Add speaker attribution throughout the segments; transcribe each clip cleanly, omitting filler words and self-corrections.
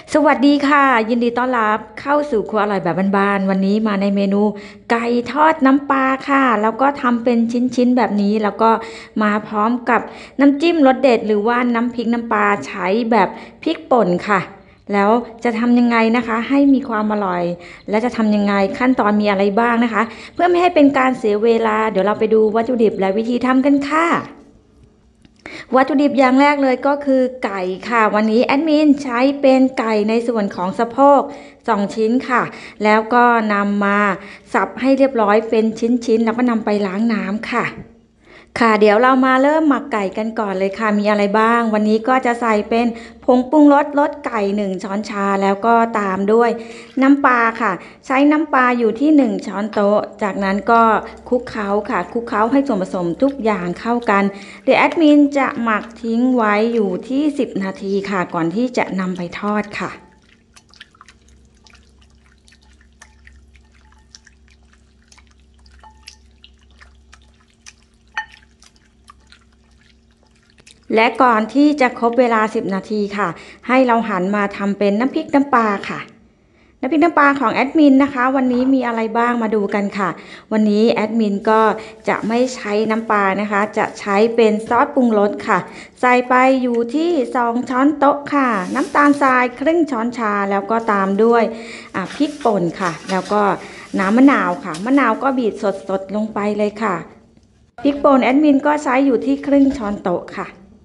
Speaker 1: สวัสดีค่ะยินดีต้อนรับเข้าสู่ครัวอร่อยแบบบ้านๆวันนี้มาในเมนูไก่ทอดน้ำปลาค่ะแล้วก็ทำเป็นชิ้นๆแบบนี้แล้วก็มาพร้อมกับน้ำจิ้มรสเด็ดหรือว่าน้ำพริกน้ำปลาใช้แบบพริกป่นค่ะแล้วจะทำยังไงนะคะให้มีความอร่อยและจะทำยังไงขั้นตอนมีอะไรบ้างนะคะเพื่อไม่ให้เป็นการเสียเวลาเดี๋ยวเราไปดูวัตถุดิบและวิธีทำกันค่ะ วัตถุดิบอย่างแรกเลยก็คือไก่ค่ะวันนี้แอดมินใช้เป็นไก่ในส่วนของสะโพก2ชิ้นค่ะแล้วก็นำมาสับให้เรียบร้อยเป็นชิ้นๆแล้วก็นำไปล้างน้ำค่ะค่ะเดี๋ยวเรามาเริ่มหมักไก่กันก่อนเลยค่ะมีอะไรบ้างวันนี้ก็จะใส่เป็นผงปรุงรสไก่1ช้อนชาแล้วก็ตามด้วยน้ำปลาค่ะใช้น้ำปลาอยู่ที่1ช้อนโต๊ะจากนั้นก็คลุกเคล้าค่ะคลุกเคล้าให้ส่วนผสมทุกอย่างเข้ากันเดี๋ยวแอดมินจะหมักทิ้งไว้อยู่ที่10นาทีค่ะก่อนที่จะนำไปทอดค่ะและก่อนที่จะครบเวลา10นาทีค่ะให้เราหันมาทำเป็นน้ำพริกน้ำปลาค่ะน้ำพริกน้ำปลาของแอดมินนะคะวันนี้มีอะไรบ้างมาดูกันค่ะวันนี้แอดมินก็จะไม่ใช้น้ำปลานะคะจะใช้เป็นซอสปรุงรสค่ะใส่ไปอยู่ที่2ช้อนโต๊ะค่ะน้ำตาลทรายครึ่งช้อนชาแล้วก็ตามด้วยพริกป่นค่ะแล้วก็น้ำมะนาวค่ะมะนาวก็บีบสดๆลงไปเลยค่ะพริกป่นแอดมินก็ใช้อยู่ที่ครึ่งช้อนโต๊ะค่ะ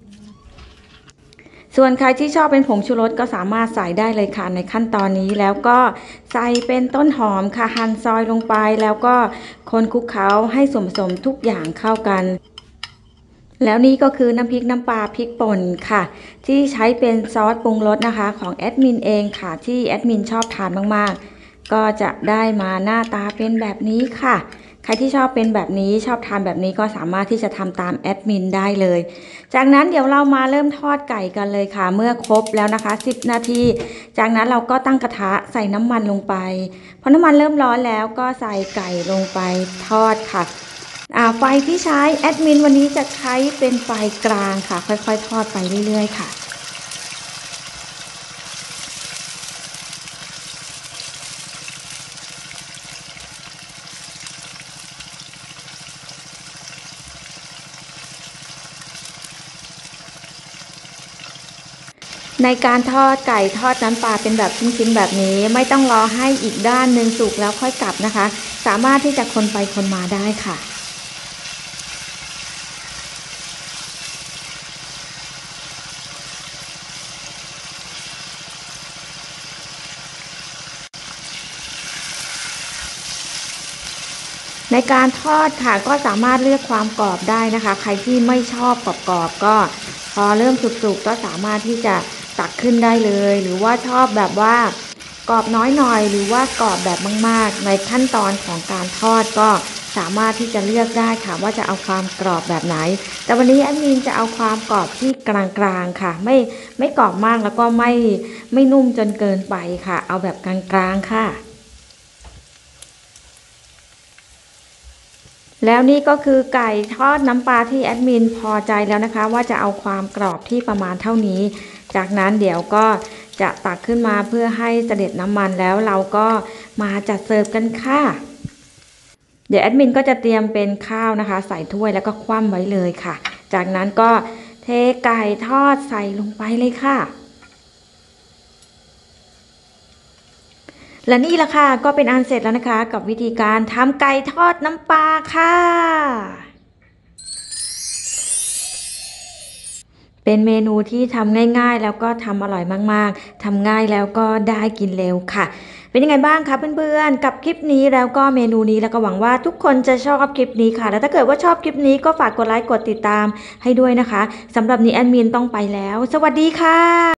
Speaker 1: ส่วนใครที่ชอบเป็นผงชูรสก็สามารถใส่ได้เลยค่ะในขั้นตอนนี้แล้วก็ใส่เป็นต้นหอมค่ะหั่นซอยลงไปแล้วก็คนคลุกเคล้าให้ส่วนผสมทุกอย่างเข้ากันแล้วนี่ก็คือน้ำพริกน้ำปลาพริกป่นค่ะที่ใช้เป็นซอสปรุงรสนะคะของแอดมินเองค่ะที่แอดมินชอบทานมากๆก็จะได้มาหน้าตาเป็นแบบนี้ค่ะใครที่ชอบเป็นแบบนี้ชอบทานแบบนี้ก็สามารถที่จะทำตามแอดมินได้เลยจากนั้นเดี๋ยวเรามาเริ่มทอดไก่กันเลยค่ะเมื่อครบแล้วนะคะ10นาทีจากนั้นเราก็ตั้งกระทะใส่น้ำมันลงไปพอน้ำมันเริ่มร้อนแล้วก็ใส่ไก่ลงไปทอดค่ะไฟที่ใช้แอดมินวันนี้จะใช้เป็นไฟกลางค่ะค่อยๆทอดไปเรื่อยๆค่ะ ในการทอดไก่ทอดน้ำปลาเป็นแบบชิ้นๆแบบนี้ไม่ต้องรอให้อีกด้านหนึ่งสุกแล้วค่อยกลับนะคะสามารถที่จะคนไปคนมาได้ค่ะในการทอดค่ะก็สามารถเลือกความกรอบได้นะคะใครที่ไม่ชอบกรอบๆก็พอเริ่มสุกๆก็สามารถที่จะตักขึ้นได้เลยหรือว่าชอบแบบว่ากรอบน้อยหน่อยหรือว่ากรอบแบบมากๆในขั้นตอนของการทอดก็สามารถที่จะเลือกได้ค่ะว่าจะเอาความกรอบแบบไหนแต่วันนี้แอดมินจะเอาความกรอบที่กลางๆค่ะไม่กรอบมากแล้วก็ไม่นุ่มจนเกินไปค่ะเอาแบบกลางๆค่ะแล้วนี่ก็คือไก่ทอดน้ำปลาที่แอดมินพอใจแล้วนะคะว่าจะเอาความกรอบที่ประมาณเท่านี้จากนั้นเดี๋ยวก็จะตักขึ้นมาเพื่อให้เสด็จน้ำมันแล้วเราก็มาจัดเสิร์ฟกันค่ะเดี๋ยวแอดมินก็จะเตรียมเป็นข้าวนะคะใส่ถ้วยแล้วก็คว่ำไว้เลยค่ะจากนั้นก็เทไก่ทอดใส่ลงไปเลยค่ะและนี่ละค่ะก็เป็นอันเสร็จแล้วนะคะกับวิธีการทำไก่ทอดน้ำปลาค่ะเป็นเมนูที่ทำง่ายๆแล้วก็ทำอร่อยมากๆทำง่ายแล้วก็ได้กินเร็วค่ะเป็นยังไงบ้างคะเพื่อนๆกับคลิปนี้แล้วก็เมนูนี้แล้วก็หวังว่าทุกคนจะชอบคลิปนี้ค่ะแล้วถ้าเกิดว่าชอบคลิปนี้ก็ฝากกดไลค์กดติดตามให้ด้วยนะคะสำหรับนี้แอดมินต้องไปแล้วสวัสดีค่ะ